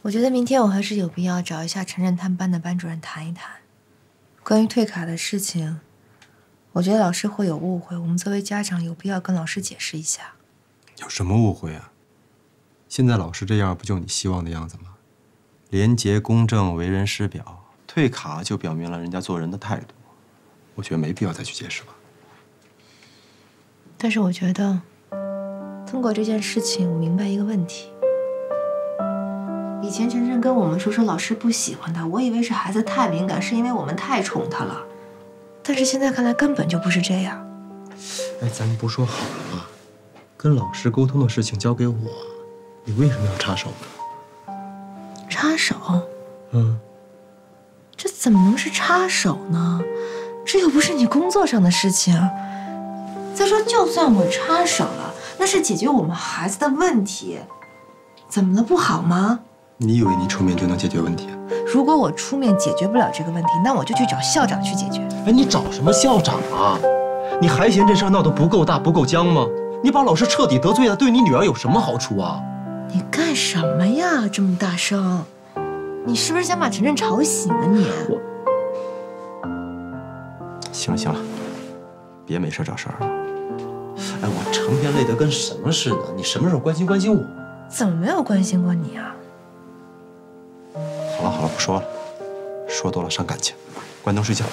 我觉得明天我还是有必要找一下晨晨他们班的班主任谈一谈，关于退卡的事情，我觉得老师会有误会，我们作为家长有必要跟老师解释一下。 有什么误会啊？现在老师这样不就你希望的样子吗？廉洁公正，为人师表，退卡就表明了人家做人的态度，我觉得没必要再去解释了。 但是我觉得，通过这件事情，我明白一个问题。以前晨晨跟我们说老师不喜欢他，我以为是孩子太敏感，是因为我们太宠他了。但是现在看来根本就不是这样。 哎，咱们不说好了吗？跟老师沟通的事情交给我，你为什么要插手呢？ 插手？ 嗯， 这怎么能是插手呢？这又不是你工作上的事情。再说，就算我插手了，那是解决我们孩子的问题，怎么了？不好吗？ 你以为你出面就能解决问题？ 如果我出面解决不了这个问题，那我就去找校长去解决。 哎，你找什么校长啊？你还嫌这事儿闹得不够大、不够僵吗？你把老师彻底得罪了，对你女儿有什么好处啊？ 你干什么呀？这么大声！你是不是想把晨晨吵醒啊你？ 行了行了，别没事找事儿了。 哎，我成天累得跟什么似的，你什么时候关心关心我？ 怎么没有关心过你啊？ 好了好了，不说了，说多了伤感情，关灯睡觉。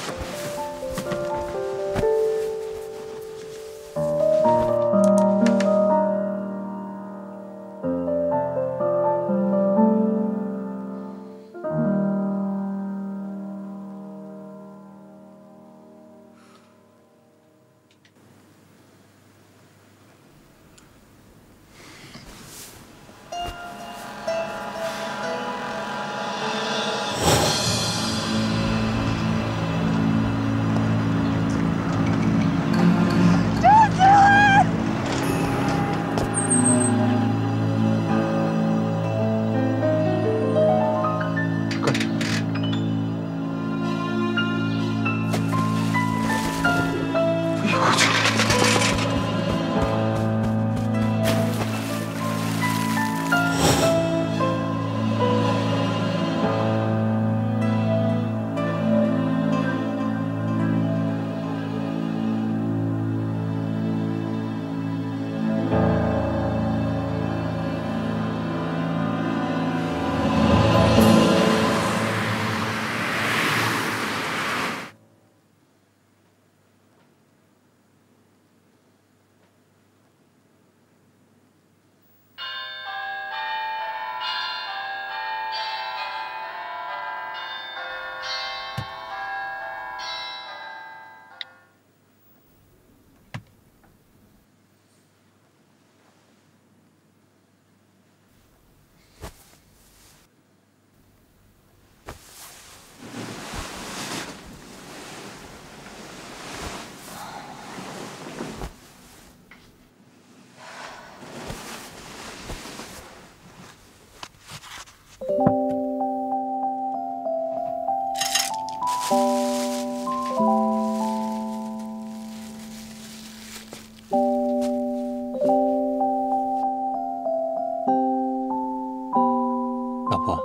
老婆，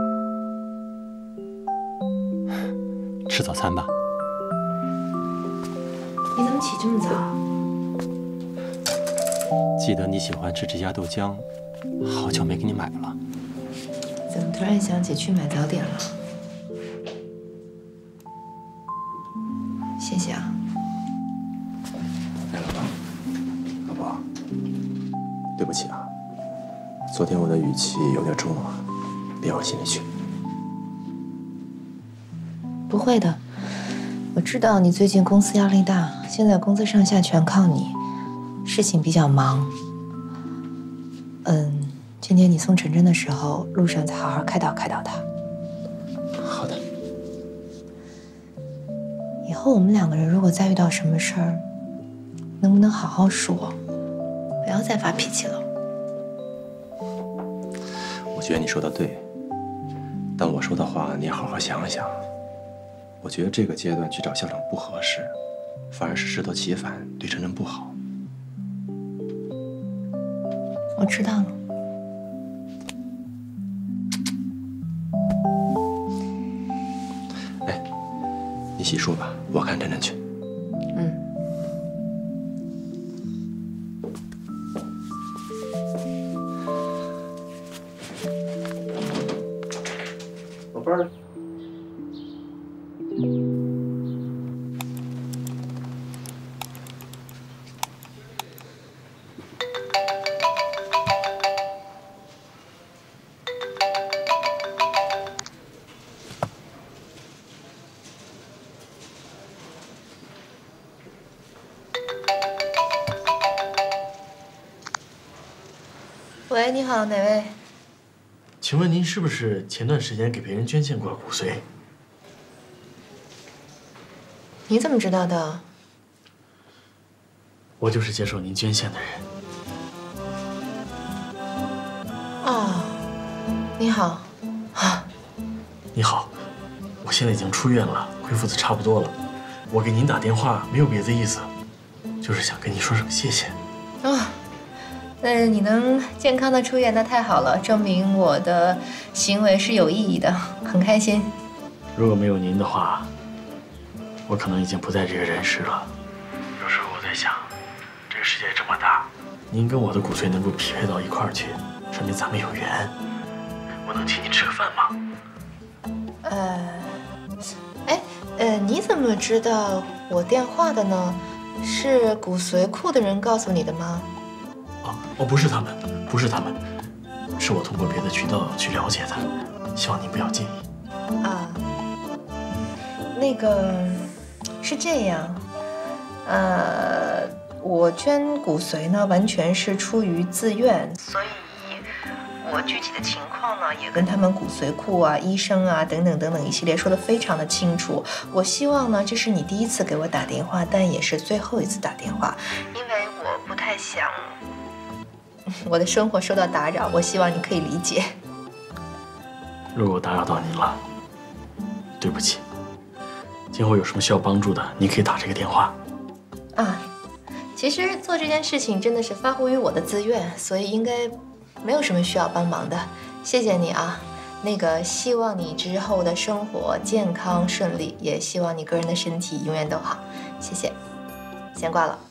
吃早餐吧。 你怎么起这么早？ 记得你喜欢吃这家豆浆，好久没给你买了。 怎么突然想起去买早点了？谢谢啊。 哎，老婆，对不起啊，昨天我的语气有点重啊，别往心里去。 不会的，我知道你最近公司压力大，现在公司上下全靠你，事情比较忙。今天你送晨晨的时候，路上再好好开导开导他。 好的。 以后我们两个人如果再遇到什么事儿，能不能好好说，不要再发脾气了？ 我觉得你说的对，但我说的话你也好好想想。我觉得这个阶段去找校长不合适，反而是适得其反，对晨晨不好。 我知道了。 你洗漱吧，我看晨晨去。 嗯。 宝贝儿。 喂，你好，哪位？ 请问您是不是前段时间给别人捐献过骨髓？ 你怎么知道的？ 我就是接受您捐献的人。 哦，你好，啊， 你好，我现在已经出院了，恢复的差不多了。我给您打电话没有别的意思，就是想跟您说声谢谢。 啊。 你能健康的出院，那太好了，证明我的行为是有意义的，很开心。 如果没有您的话，我可能已经不在这个人世了。有时候我在想，这个世界这么大，您跟我的骨髓能够匹配到一块儿去，说明咱们有缘。我能请您吃个饭吗？ 你怎么知道我电话的呢？是骨髓库的人告诉你的吗？ 哦，不是他们，不是他们，是我通过别的渠道去了解的，希望您不要介意。 啊，那个是这样，我捐骨髓呢，完全是出于自愿，所以我具体的情况呢，也跟他们骨髓库啊、医生啊等等等等一系列说得非常的清楚。我希望呢，这是你第一次给我打电话，但也是最后一次打电话，因为我不太想。 我的生活受到打扰，我希望你可以理解。 如果打扰到您了，对不起。今后有什么需要帮助的，您可以打这个电话。 啊，其实做这件事情真的是发乎于我的自愿，所以应该没有什么需要帮忙的。谢谢你啊，希望你之后的生活健康顺利，也希望你个人的身体永远都好。谢谢，先挂了。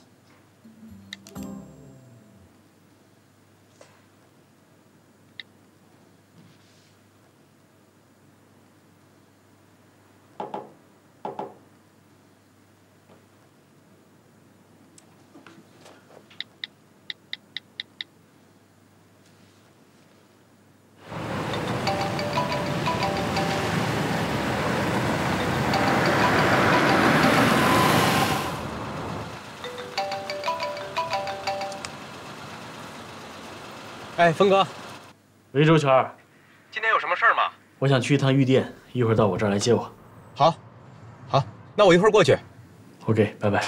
哎，峰哥， 喂，周全， 今天有什么事儿吗？ 我想去一趟玉店，一会儿到我这儿来接我。 好，好，那我一会儿过去。 OK， 拜拜。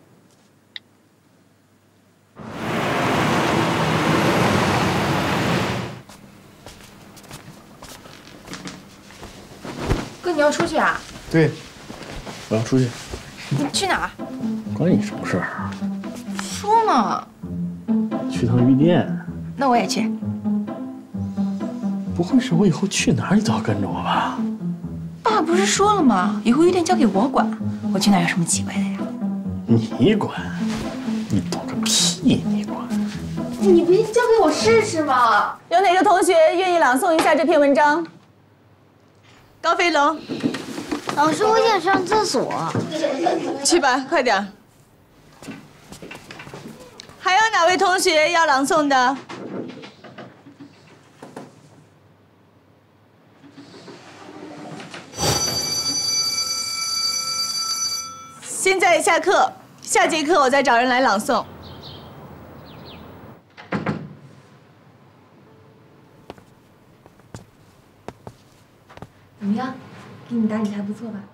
哥，你要出去啊？ 对，我要出去。 你去哪儿？ 关你什么事儿啊？ 说嘛。 去趟玉店。 那我也去。 不会是我以后去哪儿你都要跟着我吧？ 爸不是说了吗？以后玉店交给我管，我去哪儿有什么奇怪的呀？ 你管？你懂个屁！你管？ 你不交给我试试吗？ 有哪个同学愿意朗诵一下这篇文章？高飞龙， 老师，我想上厕所。 去吧，快点。还有哪位同学要朗诵的？现在下课，下节课我再找人来朗诵。 怎么样？给你打理的还不错吧？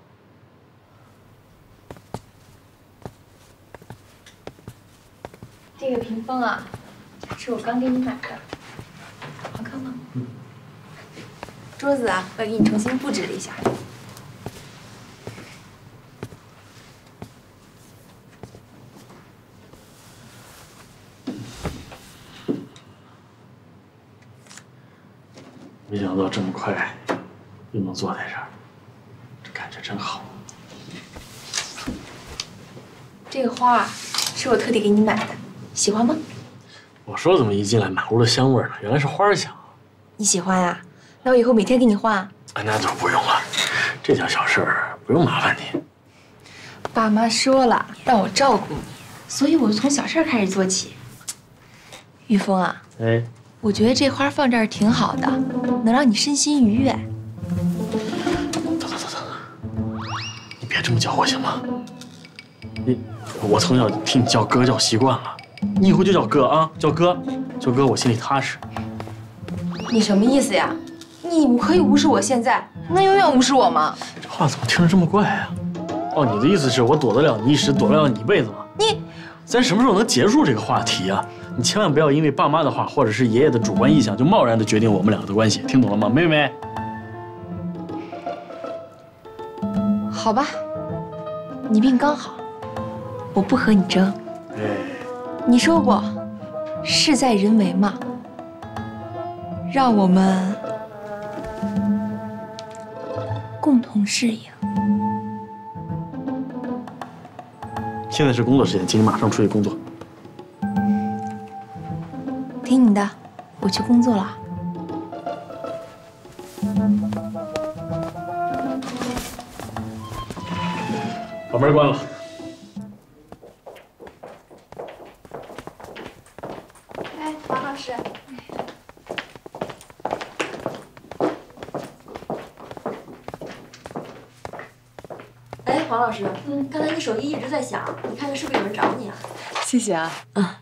这个屏风啊，是我刚给你买的，好看吗？桌子啊，我也给你重新布置了一下。 没想到这么快就能坐在这儿，这感觉真好。 这个花是我特地给你买的，喜欢吗？ 我说怎么一进来满屋的香味呢？原来是花香。 你喜欢呀？那我以后每天给你换。 哎，那就不用了，这点小事儿不用麻烦你。 爸妈说了让我照顾你，所以我就从小事开始做起。玉峰啊， 哎， 我觉得这花放这儿挺好的，能让你身心愉悦。 走，你别这么叫我行吗？我从小听你叫哥叫习惯了，你以后就叫哥啊，叫哥，我心里踏实。 你什么意思呀？你可以无视我现在，能永远无视我吗？ 这话怎么听着这么怪啊？哦，你的意思是我躲得了你一时，躲得了你一辈子吗？咱什么时候能结束这个话题啊？你千万不要因为爸妈的话或者是爷爷的主观意向，就贸然的决定我们两个的关系，听懂了吗，妹妹？ 好吧，你病刚好，我不和你争。 哎， 你说过，事在人为嘛，让我们共同适应。 现在是工作时间，请你马上出去工作。 听你的，我去工作了。 把门关了。 哎，王老师。 哎，黄老师，刚才你手机一直在响，你看看是不是有人找你啊？ 谢谢啊。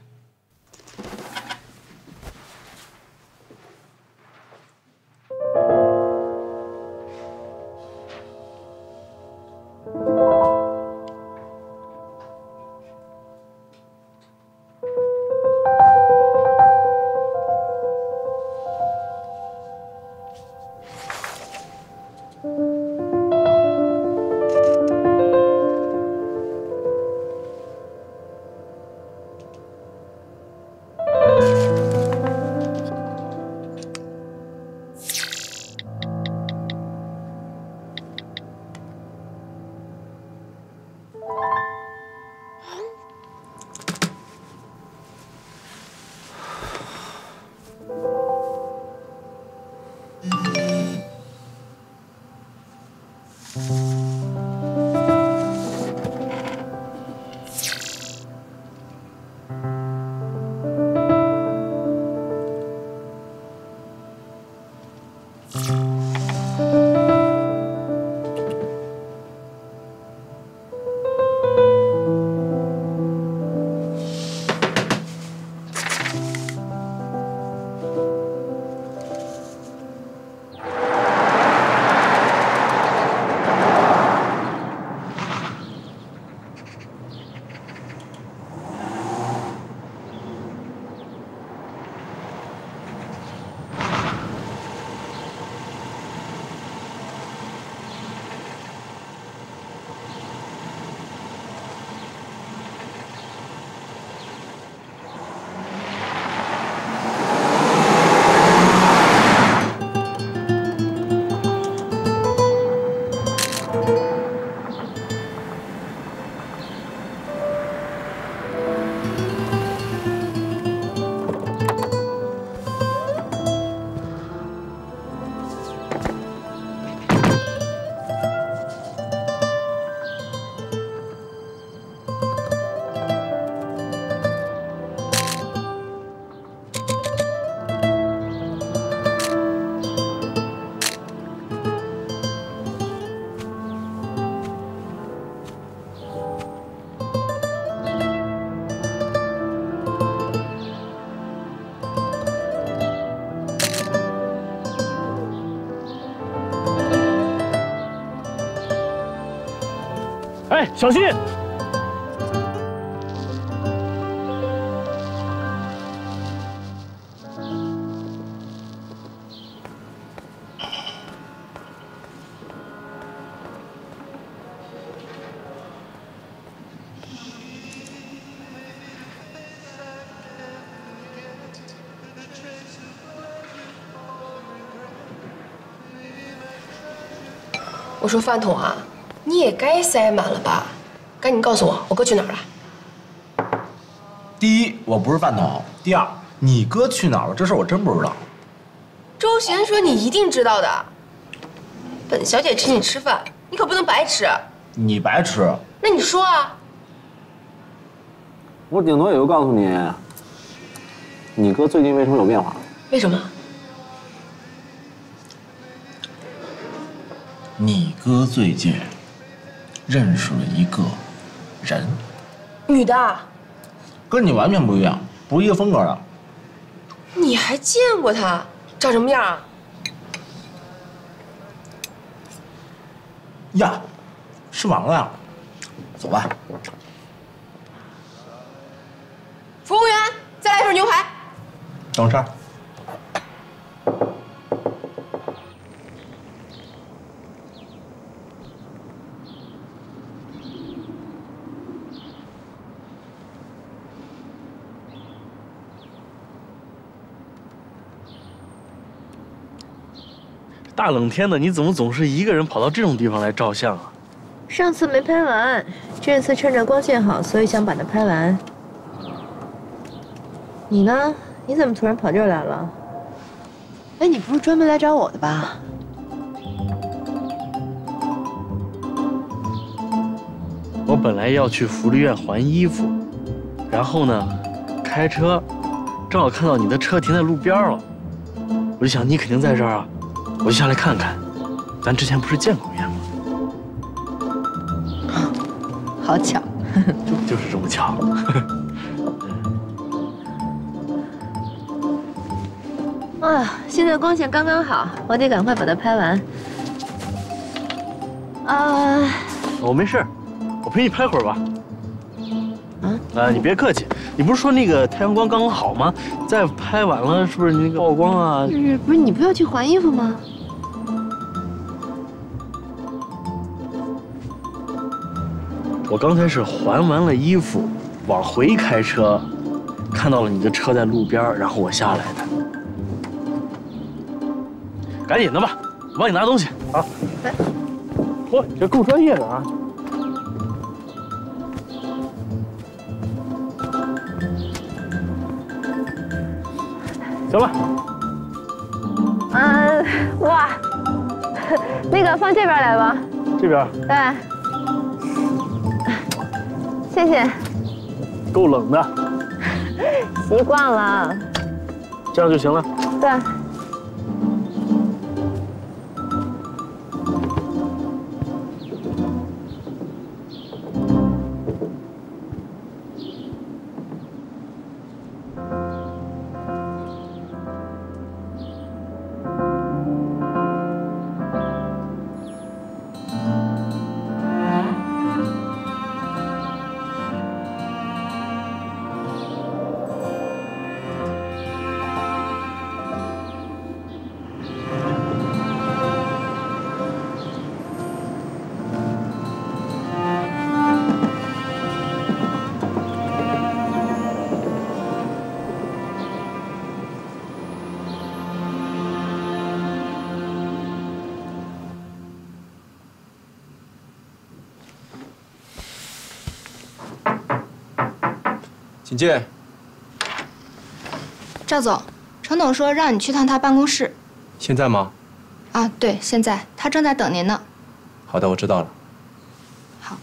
哎，小心！ 我说饭桶啊，你也该塞满了吧？赶紧告诉我，我哥去哪儿了？ 第一，我不是饭桶；第二，你哥去哪儿了？这事我真不知道。 周璇说你一定知道的。本小姐请你吃饭，你可不能白吃。 你白吃？ 那你说啊。 我顶多也就告诉你，你哥最近为什么有变化？ 为什么？ 你哥最近认识了一个人， 女的， 跟你完全不一样，不是一个风格的。 你还见过她？长什么样啊？ 呀，吃完了呀，走吧。 服务员，再来一份牛排。 等事儿。 大冷天的，你怎么总是一个人跑到这种地方来照相啊？ 上次没拍完，这次趁着光线好，所以想把它拍完。你呢？你怎么突然跑这儿来了？哎，你不是专门来找我的吧？ 我本来要去福利院还衣服，然后呢，开车，正好看到你的车停在路边了，我就想你肯定在这儿啊，我就下来看看。咱之前不是见过面吗？ 好巧， 就是这么巧。 哎呀，现在光线刚刚好，我得赶快把它拍完。 我没事，我陪你拍会儿吧。你别客气，你不是说那个太阳光刚刚好吗？再拍晚了，是不是那个曝光啊？ 不是你不要去还衣服吗？ 我刚才是还完了衣服，往回开车，看到了你的车在路边，然后我下来的。赶紧的吧，我帮你拿东西啊！ 来， 嚯，这够专业的啊！行了。 哇，那个放这边来吧。 这边。 对。谢谢。 够冷的。 习惯了。 这样就行了。 对。 请进。 赵总，程董说让你去趟他办公室。 现在吗？ 啊，对，现在他正在等您呢。 好的，我知道了。 好。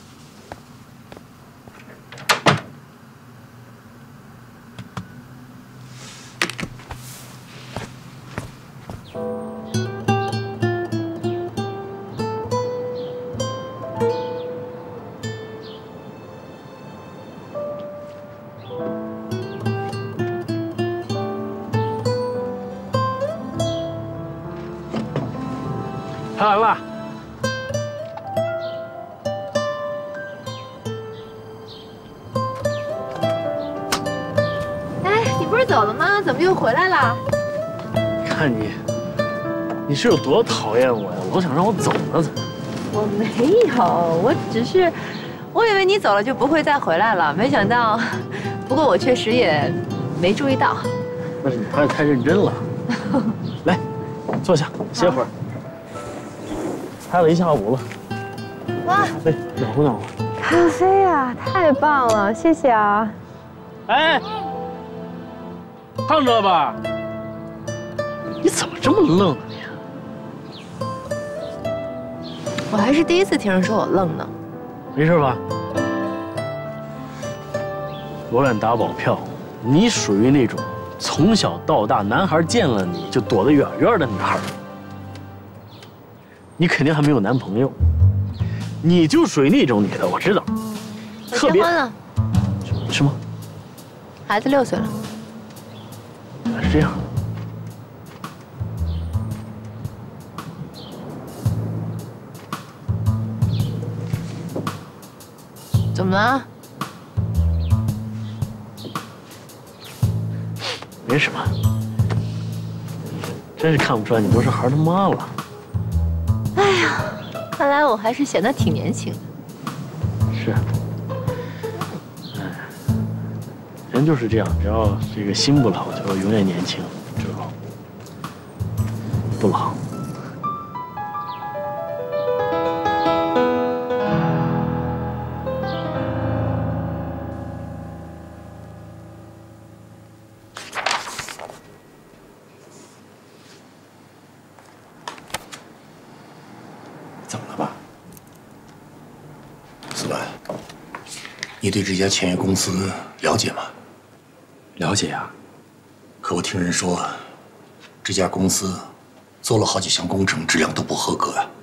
拍完了。 哎，你不是走了吗？怎么又回来了？ 看你，你是有多讨厌我呀？老想让我走呢，怎么？ 我没有，我以为你走了就不会再回来了，没想到。不过我确实也没注意到。 那是你拍的太认真了。来，坐下歇会儿。拍了一下午了。 哇， 来，暖和暖和。 咖啡啊，太棒了，谢谢啊。 哎，看着了吧？你怎么这么愣啊你？ 我还是第一次听人说我愣呢。 没事吧？我敢打保票，你属于那种从小到大男孩见了你就躲得远远的女孩。你肯定还没有男朋友，你就属于那种女的，我知道。 我结婚了。 什么？ 孩子6岁了。 是这样。 怎么了？ 没什么。真是看不出来你都是孩儿的妈了。 哎呀，看来我还是显得挺年轻的。 是。哎，人就是这样，只要这个心不老，就永远年轻，知道吗？不老。 怎么了吧，思文？你对这家签约公司了解吗？ 了解呀。 可我听人说，这家公司做了好几项工程，质量都不合格啊。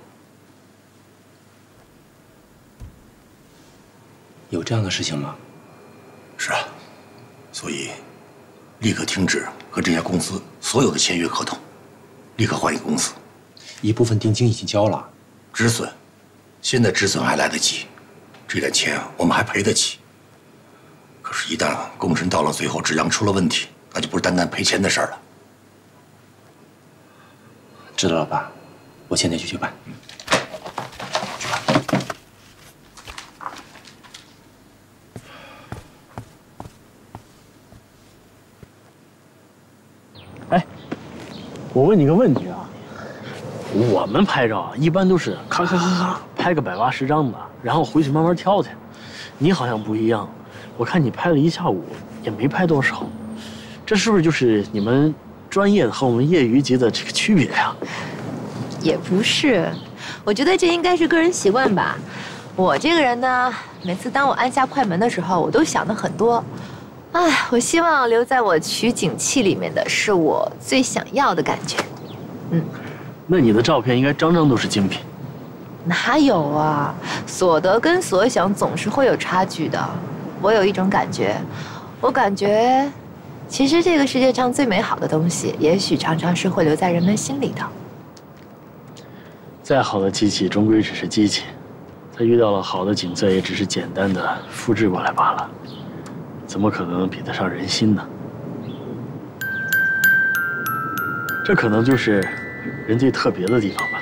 有这样的事情吗？ 是啊，所以立刻停止和这家公司所有的签约合同，立刻换一个公司。 一部分定金已经交了。 止损，现在止损还来得及，这点钱我们还赔得起。可是，一旦工程到了最后质量出了问题，那就不是单单赔钱的事儿了。 知道了，爸，我现在就去办。 哎，我问你个问题啊。我们拍照啊，一般都是咔咔咔咔拍个180张的，然后回去慢慢挑去。你好像不一样，我看你拍了一下午，也没拍多少。这是不是就是你们专业的和我们业余级的这个区别呀？ 也不是，我觉得这应该是个人习惯吧。我这个人呢，每次当我按下快门的时候，我都想的很多。哎，我希望留在我取景器里面的是我最想要的感觉。 那你的照片应该张张都是精品。 哪有啊？所得跟所想总是会有差距的。我有一种感觉，我感觉，其实这个世界上最美好的东西，也许常常是会留在人们心里的。 再好的机器，终归只是机器，它遇到了好的景色，也只是简单的复制过来罢了，怎么可能比得上人心呢？这可能就是人最特别的地方吧。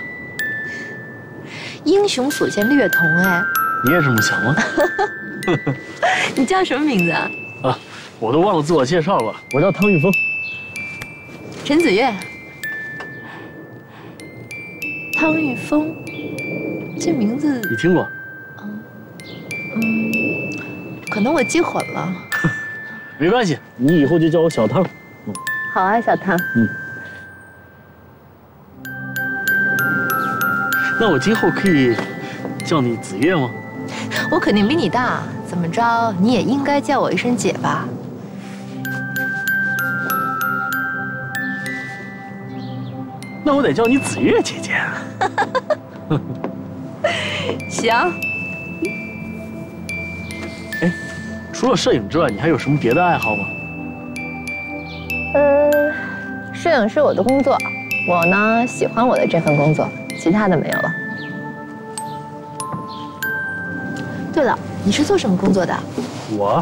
英雄所见略同，哎， 你也这么想吗？ 你叫什么名字啊？ 啊，我都忘了自我介绍了，我叫汤玉峰。 陈子越。汤玉峰，这名字你听过？ 可能我记混了。 没关系，你以后就叫我小汤。 好啊，小汤。 那我今后可以叫你子越吗？ 我肯定比你大，怎么着你也应该叫我一声姐吧？ 那我得叫你子越姐姐。 行。 哎，除了摄影之外，你还有什么别的爱好吗？ 摄影是我的工作，我呢喜欢我的这份工作。其他的没有了。对了，你是做什么工作的？ 我，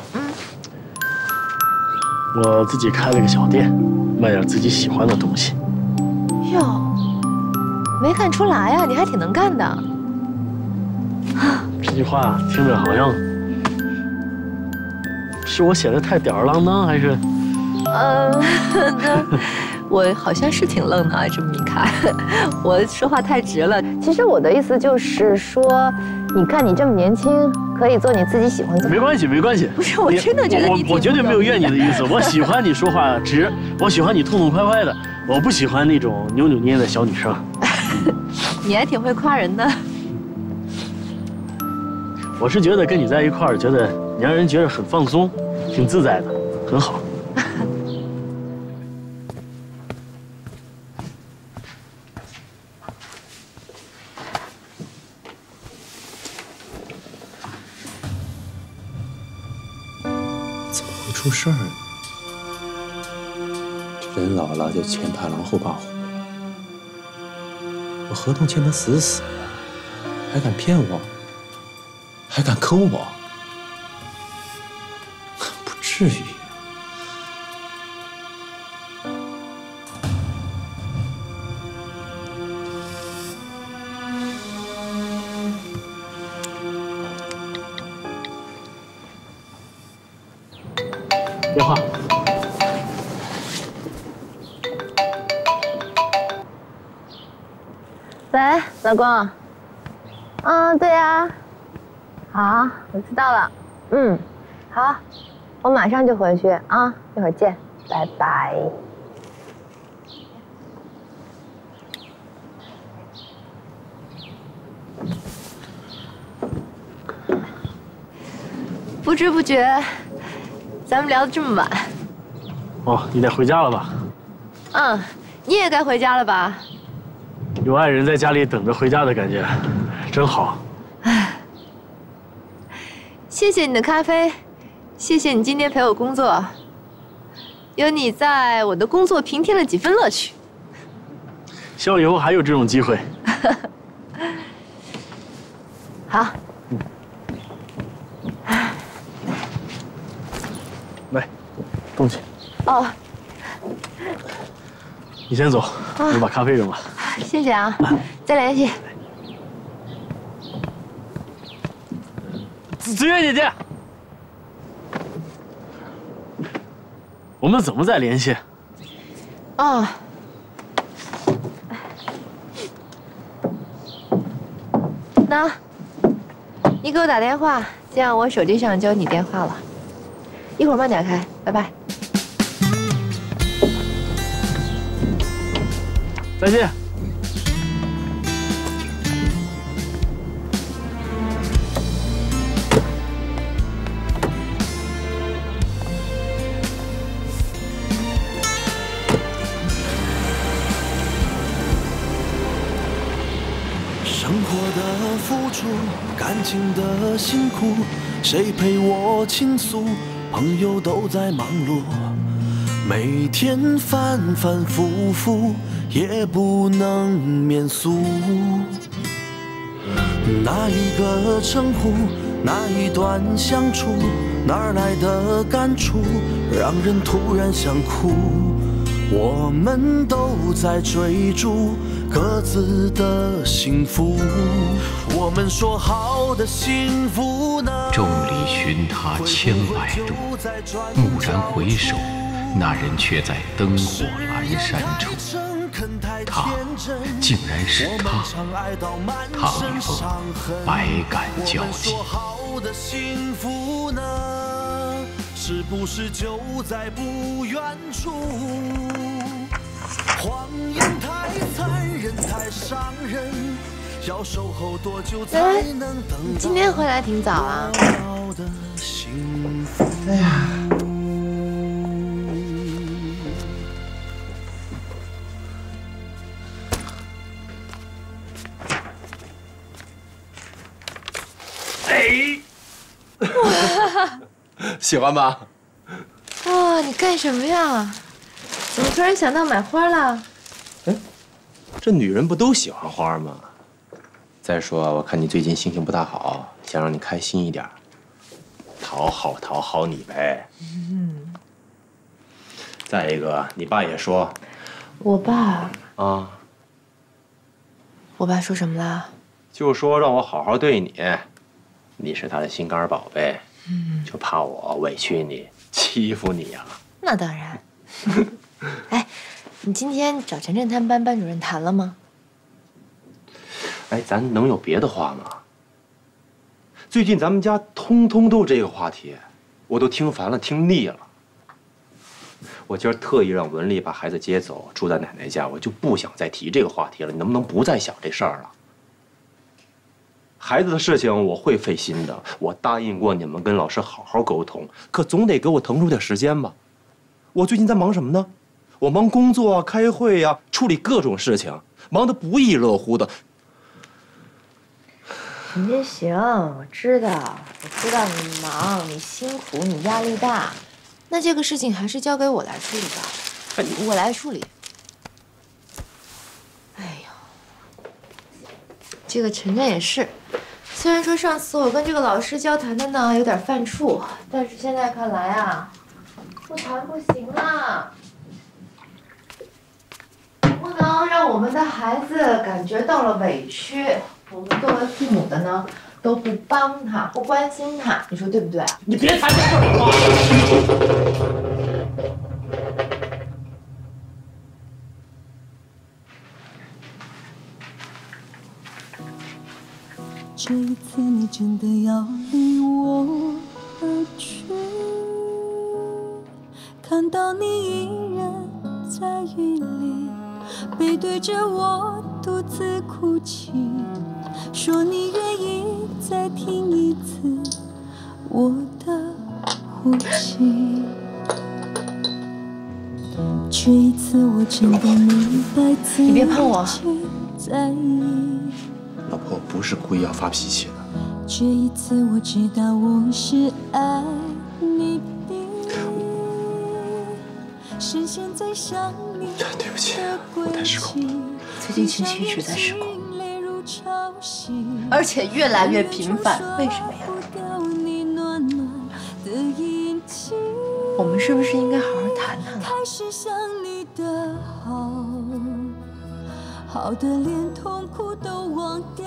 我自己开了个小店，卖点自己喜欢的东西。 哟，没看出来呀，你还挺能干的。 这句话听着好像是我写的太吊儿郎当，还是？ 我好像是挺愣的啊，这么一看，我说话太直了。 其实我的意思就是说，你看你这么年轻，可以做你自己喜欢做。 没关系，没关系。 不是，我真的觉得我绝对没有怨你的意思。我喜欢你说话直，我喜欢你痛痛快快的，我不喜欢那种扭扭捏捏的小女生。 你还挺会夸人的。 我是觉得跟你在一块儿，觉得你让人觉得很放松，挺自在的，很好。 怎么会出事儿呢？人老了就前怕狼后怕虎，我合同签得死死的，还敢骗我？还敢坑我？不至于。 电话。 喂，老公。对呀。好，我知道了。好，我马上就回去啊，一会儿见，拜拜。 不知不觉，咱们聊得这么晚。 哦，你得回家了吧？ 你也该回家了吧？ 有爱人在家里等着回家的感觉，真好。 谢谢你的咖啡，谢谢你今天陪我工作，有你在，我的工作平添了几分乐趣。 希望以后还有这种机会。 好。 来，东西。 哦。 你先走，我把咖啡扔了。 谢谢啊，再联系。 子月姐姐，我们怎么再联系？ 那，你给我打电话，这样我手机上就有你电话了。一会儿慢点开，拜拜。 再见。 生活的付出，感情的辛苦，谁陪我倾诉？朋友都在忙碌，每天反反复复，也不能免俗。那一个称呼，那一段相处，哪来的感触，让人突然想哭。我们都在追逐各自的幸福，我们说好的幸福呢？ 众里寻他千百度，蓦然回首，那人却在灯火阑珊处。他竟然是他，唐风百感交集。是不是就在不远处？谎言太残忍，太伤人，要守候多久才能等到？ 今天回来挺早啊。 哎呀，喜欢吧？ 哇，你干什么呀？怎么突然想到买花了？ 这女人不都喜欢花吗？再说，我看你最近心情不大好，想让你开心一点，讨好你呗。再一个，你爸也说， 我爸啊， 我爸说什么了？ 就说让我好好对你，你是他的心肝宝贝，就怕我委屈你、欺负你呀。 那当然。哎， 你今天找晨晨他们班班主任谈了吗？ 哎，咱能有别的话吗？最近咱们家通通都这个话题，我都听烦了，听腻了。我今儿特意让文丽把孩子接走，住在奶奶家，我就不想再提这个话题了。你能不能不再想这事儿了？孩子的事情我会费心的，我答应过你们跟老师好好沟通，可总得给我腾出点时间吧。我最近在忙什么呢？我忙工作啊，开会呀，处理各种事情，忙得不亦乐乎的。 陈真行，我知道你忙，你辛苦，你压力大，那这个事情还是交给我来处理吧。我来处理。哎呦，这个晨晨也是，虽然说上次我跟这个老师交谈的呢有点犯怵，但是现在看来啊，不谈不行啊，不能让我们的孩子感觉到了委屈。我们作为父母的呢，都不帮他，不关心他，你说对不对？ 你别谈这事儿好吗？ 这一次你真的要离我而去，看到你依然在雨里，背对着我独自哭泣，说你愿意再听一次我的呼吸。这一次我真的明白自己在意。 老婆，我不是故意要发脾气的。 这一次我知道我是爱你的，深陷在想你。 对不起，我太失控了。 最近情绪一直在失控，而且越来越频繁，为什么呀？我们是不是应该好好谈谈了？ 好的连痛苦都忘掉。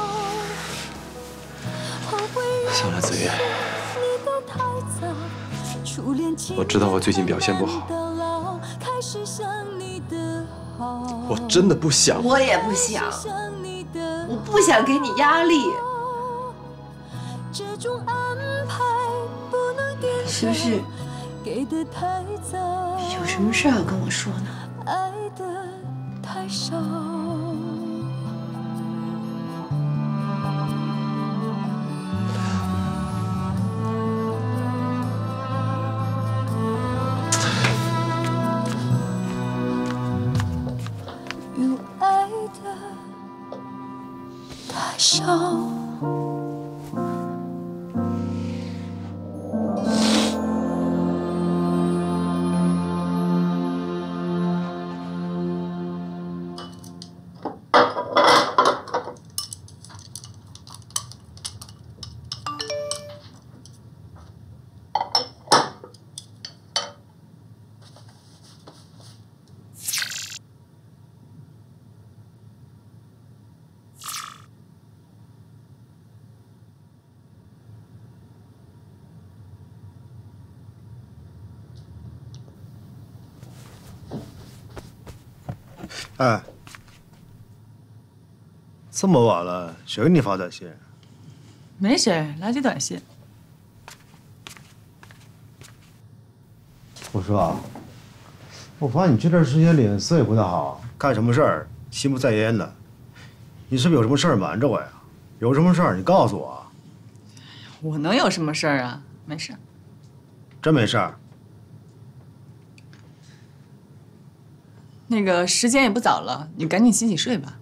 算了，子越，我知道我最近表现不好，我真的不想。 我也不想，我不想给你压力。你是不是有什么事要跟我说呢？ 太少。有爱的太少。 哎，这么晚了，谁给你发短信？ 没谁，垃圾短信。 我说啊，我发现你这段时间脸色也不太好，干什么事儿心不在焉的。你是不是有什么事儿瞒着我呀？有什么事儿你告诉我。 我能有什么事儿啊？没事。 真没事儿。 那个时间也不早了，你赶紧洗洗睡吧。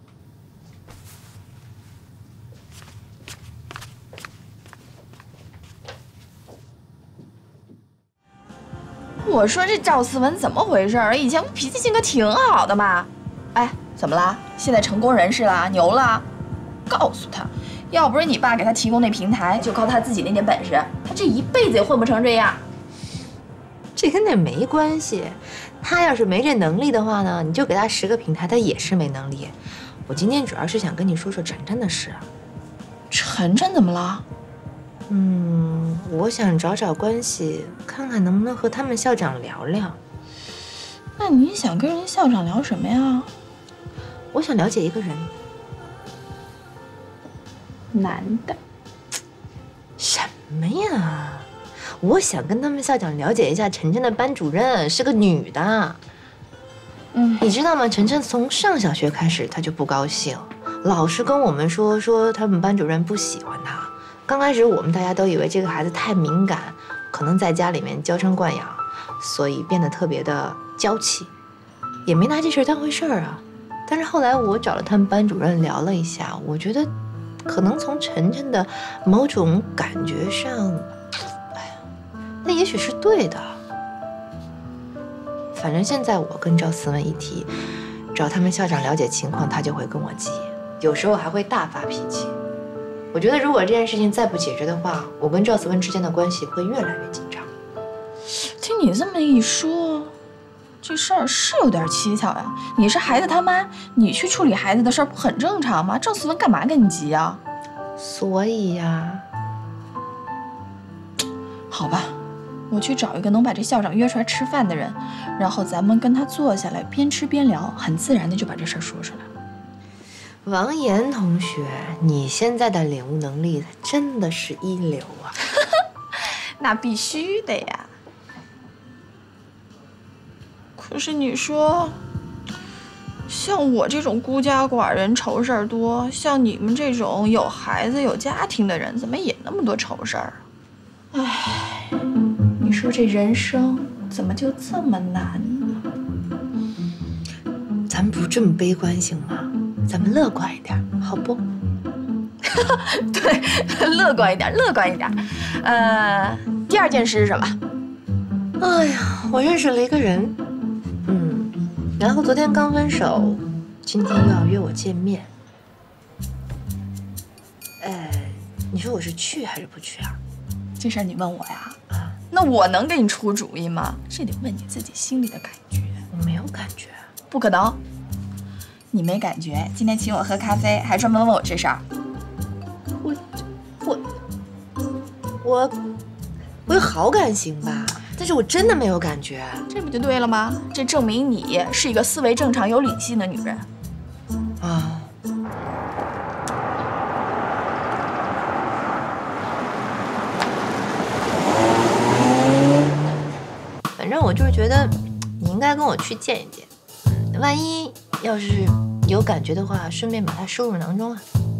我说这赵思文怎么回事儿？以前不脾气性格挺好的嘛。哎，怎么了？现在成功人士了，牛了？告诉他，要不是你爸给他提供那平台，就靠他自己那点本事，他这一辈子也混不成这样。 这跟那没关系。他要是没这能力的话呢，你就给他10个平台，他也是没能力。我今天主要是想跟你说说晨晨的事。 晨晨怎么了？ 我想找找关系，看看能不能和他们校长聊聊。 那你想跟人家校长聊什么呀？ 我想了解一个人。 男的？ 什么呀？我想跟他们校长了解一下晨晨的班主任是个女的。你知道吗？晨晨从上小学开始，她就不高兴，老是跟我们说他们班主任不喜欢她。刚开始我们大家都以为这个孩子太敏感，可能在家里面娇生惯养，所以变得特别的娇气，也没拿这事儿当回事儿啊。但是后来我找了他们班主任聊了一下，我觉得可能从晨晨的某种感觉上，哎呀，那也许是对的。反正现在我跟赵思文一提，找他们校长了解情况，他就会跟我急，有时候还会大发脾气。我觉得如果这件事情再不解决的话，我跟赵思文之间的关系会越来越紧张。 听你这么一说，这事儿是有点蹊跷呀。你是孩子他妈，你去处理孩子的事儿不很正常吗？赵思文干嘛跟你急啊？ 所以呀， 好吧。我去找一个能把这校长约出来吃饭的人，然后咱们跟他坐下来，边吃边聊，很自然的就把这事儿说出来了。 王岩同学，你现在的领悟能力真的是一流啊！ 那必须的呀。可是你说，像我这种孤家寡人愁事儿多，像你们这种有孩子有家庭的人，怎么也那么多愁事儿啊？唉。你说这人生怎么就这么难呢？ 咱不这么悲观行吗？咱们乐观一点，好不？ 对，乐观一点，乐观一点。第二件事是什么？ 哎呀，我认识了一个人，然后昨天刚分手，今天又要约我见面。你说我是去还是不去啊？ 这事儿你问我呀？那我能给你出主意吗？这得问你自己心里的感觉。 我没有感觉， 不可能。你没感觉，今天请我喝咖啡，还专门问我这事儿。 我有好感型吧，但是我真的没有感觉。 这不就对了吗？这证明你是一个思维正常、有理性的女人。 啊。反正我就是觉得，你应该跟我去见一见。万一要是有感觉的话，顺便把他收入囊中啊。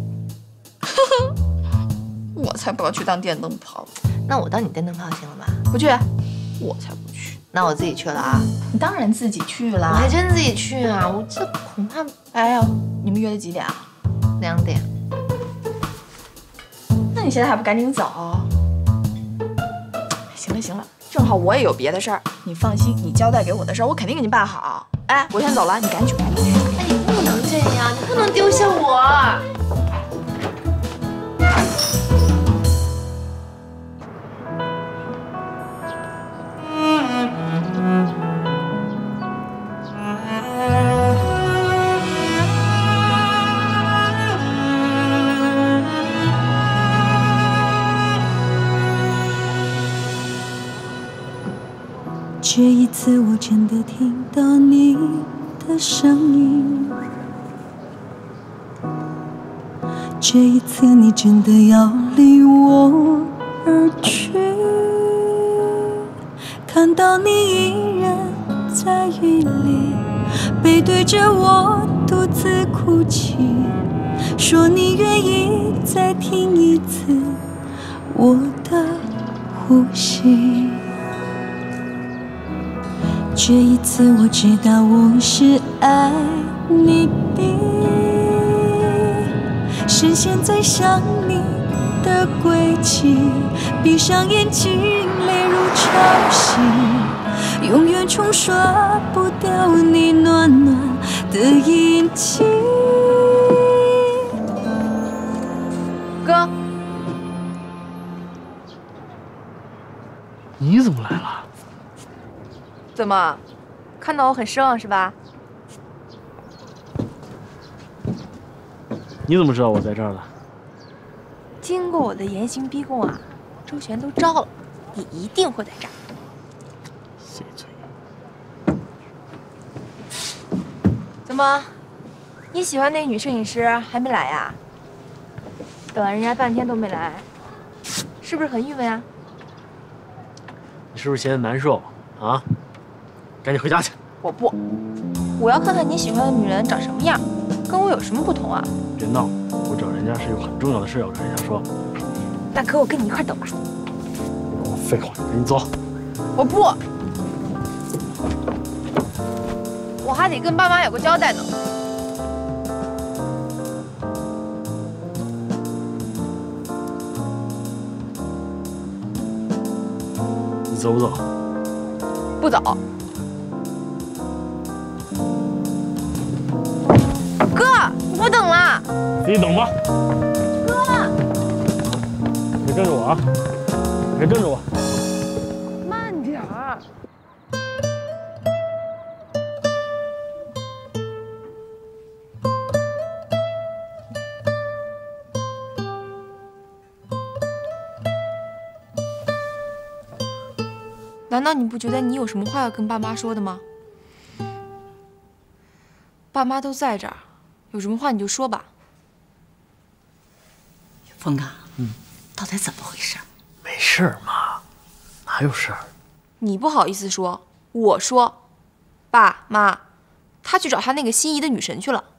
我才不要去当电灯泡。 那我当你电灯泡行了吧？ 不去，我才不去。 那我自己去了啊。 你当然自己去了。 我还真自己去啊，我这恐怕…… 哎呀，你们约的几点啊 ？2点。 那你现在还不赶紧走？行了行了。正好我也有别的事儿，你放心，你交代给我的事儿，我肯定给你办好。哎，我先走了，你赶紧去。 哎，你不能这样，你不能丢下我。 这一次我真的听到你的声音，这一次你真的要离我而去，看到你依然在雨里背对着我独自哭泣，说你愿意再听一次我的呼吸。这一次我知道我是爱你的，深陷在想你的轨迹，闭上眼睛泪如潮汐，永远冲刷不掉你暖暖的印记。 哥， 你怎么来了？ 怎么，看到我很失望是吧？ 你怎么知道我在这儿的？ 经过我的严刑逼供啊，周旋都招了，你一定会在这儿。 碎嘴。 么？你喜欢那个女摄影师还没来呀？等了人家半天都没来，是不是很郁闷呀？ 你是不是嫌难受啊？赶紧回家去。 我不，我要看看你喜欢的女人长什么样，跟我有什么不同啊？ 别闹，我找人家是有很重要的事要跟人家说。 那可我跟你一块等吧。 废话，赶紧走。 我不，我还得跟爸妈有个交代呢。 你走不走？ 不走。哥，我等了。 自己等吧。 哥， 别跟着我啊！别跟着我。 慢点儿。难道你不觉得你有什么话要跟爸妈说的吗？爸妈都在这儿，有什么话你就说吧。 峰啊，到底怎么回事？ 没事儿嘛，哪有事儿？ 你不好意思说，我说，爸妈，他去找他那个心仪的女神去了。